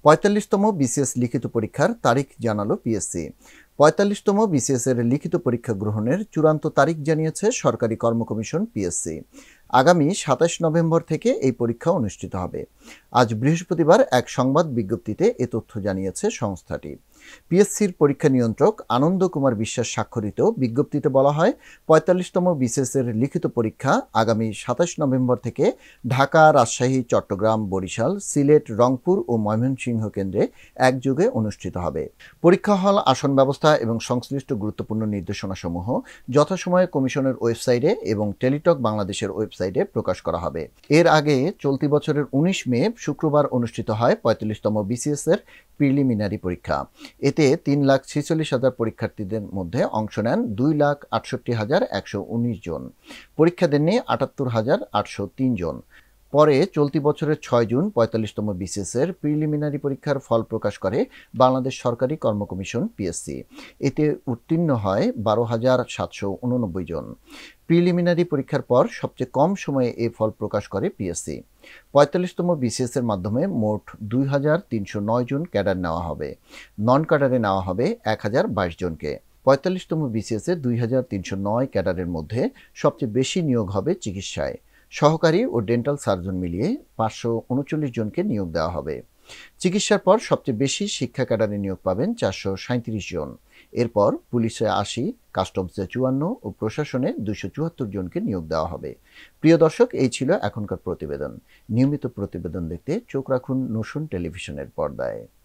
৪৫তম BCS লিখিত পরীক্ষার তারিখ জানালো পিএসসি। ৪৫তম বিসিএস এর লিখিত পরীক্ষা গ্রহণের চূড়ান্ত তারিখ জানিয়েছে সরকারি কর্ম কমিশন পিএসসি। আগামী ২৭ নভেম্বর থেকে এই পরীক্ষা অনুষ্ঠিত হবে। আজ বৃহস্পতিবার এক সংবাদ বিজ্ঞপ্তিতে এ তথ্য জানিয়েছে সংস্থাটি। পিএসসির পরীক্ষা নিয়ন্ত্রক আনন্দ কুমার বিশ্বাস স্বাক্ষরিত বিজ্ঞপ্তিতে বলা হয়, ৪৫তম বিসিএস এর লিখিত পরীক্ষা আগামী ২৭ নভেম্বর থেকে ঢাকা, রাজশাহী, চট্টগ্রাম, বরিশাল, সিলেট, রংপুর ও ময়মনসিংহ কেন্দ্রে একযোগে অনুষ্ঠিত হবে। পরীক্ষা হল, আসন ব্যবস্থা এবং সংশ্লিষ্ট গুরুত্বপূর্ণ নির্দেশনাসমূহ যথাসময়ে কমিশনের ওয়েবসাইটে এবং টেলিটক বাংলাদেশের ওয়েবসাইটে প্রকাশ করা হবে। এর আগে চলতি বছরের ১৯ মে শুক্রবার অনুষ্ঠিত হয় ৪৫তম বিসিএস এর প্রিলিমিনারি পরীক্ষা। এতে ৩,৪৬,০০০ পরীক্ষার্থীদের মধ্যে অংশ নেন ২,৬৮,১১৯ জন। পরীক্ষা দেননি ৭৮,৮০৩ জন। পরে চলতি বছরের ৬ জুন ৪৫তম বিসিএস এর প্রিলিমিনারি পরীক্ষার ফল প্রকাশ করে বাংলাদেশ সরকারি কর্ম কমিশন পিএসসি। এতে উত্তীর্ণ হয় ১২,৭৮৯ জন। প্রিলিমিনারি পরীক্ষার পর সবচেয়ে কম সময়ে এই ফল প্রকাশ করে পিএসসি। ৪৫তম বিসিএস এর মাধ্যমে মোট ২,৩০৯ জন ক্যাডার নেওয়া হবে। নন ক্যাডারে নেওয়া হবে ১,০২২ জনকে। ৪৫তম বিসিএস এর ২,৩০৯ ক্যাডারের মধ্যে সবচেয়ে বেশি নিয়োগ হবে চিকিৎসায়। সহকারী ও ডেন্টাল সার্জন মিলিয়ে ৫৩৯ জনকে নিয়োগ দেওয়া হবে। চিকিৎসার পর সবচেয়ে বেশি শিক্ষা ক্যাডারে নিয়োগ পাবেন ৪৩৭ জন। এরপর পুলিশে ৮০, কাস্টমসে ৫৪ ও প্রশাসনে ২৭৪ জনকে নিয়োগ দেওয়া হবে। প্রিয় দর্শক, এই ছিল এখনকার প্রতিবেদন। নিয়মিত প্রতিবেদন দেখতে চোখ রাখুন নতুন টেলিভিশনের পর্দায়।